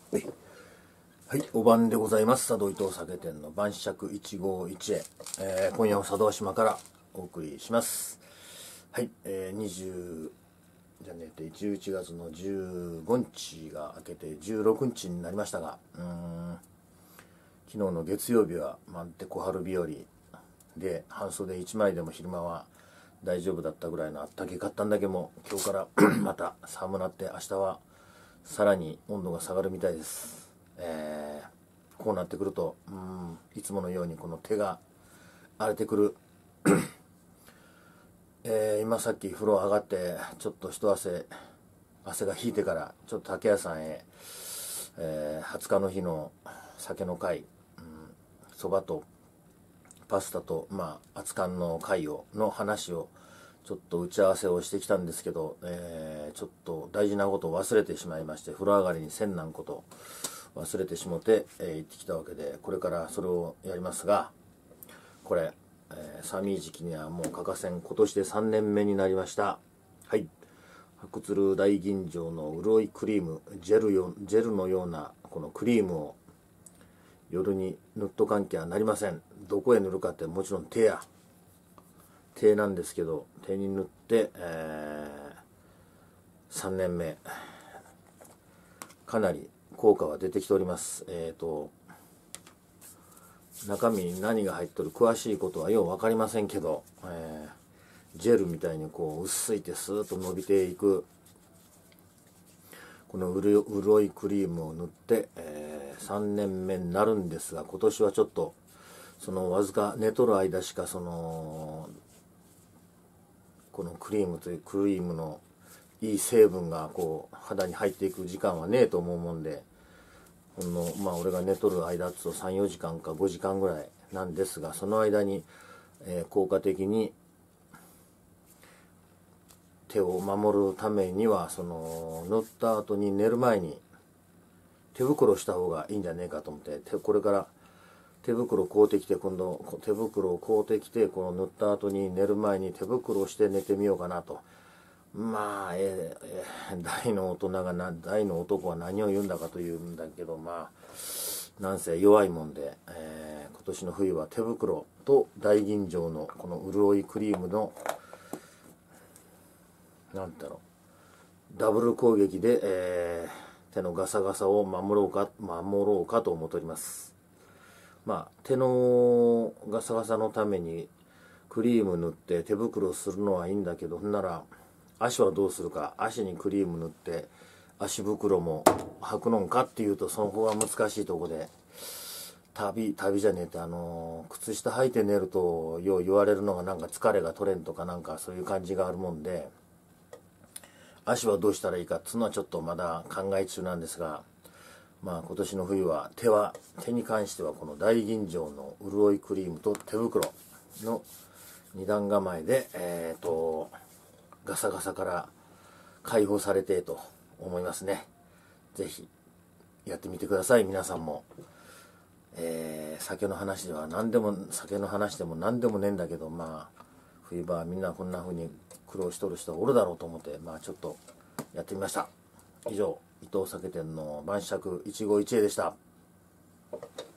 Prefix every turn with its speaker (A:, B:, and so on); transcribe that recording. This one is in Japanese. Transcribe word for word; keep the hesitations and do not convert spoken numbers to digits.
A: はい、お晩でございます。佐渡伊藤酒店の晩酌いちごいちへ、えー、今夜も佐渡島からお送りします。はい、えー、にじゅうじゃねえじゅういちがつのじゅうごにちが明けてじゅうろくにちになりましたが、うーん昨日の月曜日は満手小春日和で、半袖いちまいでも昼間は大丈夫だったぐらいのあったけかったんだけど、今日からまた寒なって、明日はさらに温度が下がるみたいです。えー、こうなってくると、うん、いつものようにこの手が荒れてくる、えー、今さっき風呂上がってちょっと一汗汗が引いてからちょっと竹屋さんへ、えー、はつかの日の酒の会、そば、とパスタと、まあ、熱燗の会をの話をちょっと打ち合わせをしてきたんですけど、えー、ちょっと大事なことを忘れてしまいまして、風呂上がりにせんなんこと忘れてしもて、えー、行ってきたわけで、これからそれをやりますが、これ、えー、寒い時期にはもう欠かせん、今年でさんねんめになりました。はい、白鶴大吟醸の潤いクリーム、ジェルよジェルのようなこのクリームを夜に塗っとかんきゃなりません。どこへ塗るかって、もちろん手や手なんですけど、手に塗って、えー、さんねんめかなり効果は出てきております。えーと中身に何が入っとる詳しいことはよう分かりませんけど、えー、ジェルみたいにこう薄いてスーッと伸びていくこの潤いクリームを塗って、えー、さんねんめになるんですが、今年はちょっとそのわずか寝とる間しかそのこのクリームというクリームのいい成分がこう肌に入っていく時間はねえと思うもんで、このまあ俺が寝とる間っつとさんよじかんかごじかんぐらいなんですが、その間に、えー、効果的に手を守るためには、その塗った後に寝る前に手袋した方がいいんじゃねえかと思って、これから手袋を買うてきて、今度手袋を買うてきて、この塗った後に寝る前に手袋をして寝てみようかなと。まあ、えーえー、大の大人がな大の男は何を言うんだかというんだけど、まあなんせ弱いもんで、えー、今年の冬は手袋と大吟醸のこの潤いクリームのなんだろうダブル攻撃で、えー、手のガサガサを守ろうか守ろうかと思っております。まあ手のガサガサのためにクリーム塗って手袋するのはいいんだけど、ほんなら足はどうするか、足にクリーム塗って足袋も履くのんかっていうと、その方が難しいとこで、旅旅じゃねえって、あの靴下履いて寝るとよう言われるのが、なんか疲れが取れんとか、なんかそういう感じがあるもんで、足はどうしたらいいかっつうのはちょっとまだ考え中なんですが、まあ今年の冬は手は手に関してはこの大吟醸の潤いクリームと手袋の二段構えで、えっとガサガサから解放されてと思いますね。ぜひやってみてください、皆さんも。えー、酒の話では何でも酒の話でも何でもねえんだけど、まあ冬場はみんなこんな風に苦労しとる人がおるだろうと思って、まあちょっとやってみました。以上、伊藤酒店の晩酌いちごいち会でした。